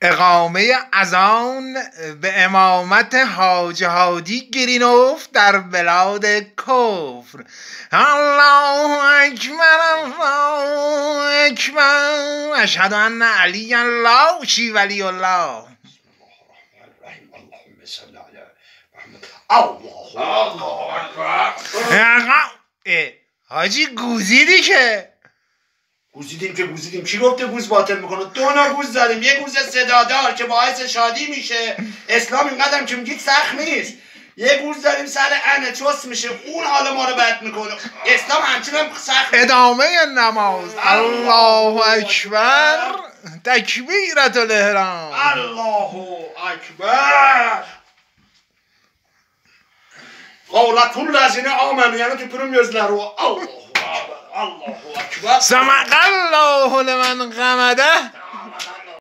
اقامه اذان به امامت حاج هادی گرینوف در بلاد کفر. الله اکبر الله اکبر اشهد ان علی الله شی ولی الله. الله اکبر. حاجی گوزیدی که گوزیدیم کی گفته گوز باطل میکنه؟ 2 گوز زدیم، یه گوز صدادار که باعث شادی میشه، اسلام اینقدرم که میگید سخت نیست، یه گوز زدیم سر انه چس میشه، اون حالا ما رو بد میکنه. اسلام همچنین هم سخت. ادامه نماز. الله اکبر تکبیرت الاحرام. الله اکبر. قولت الذین آمنوا یعنی تو پرم یزلرو. الله اکبر. سمع الله لمن غمده.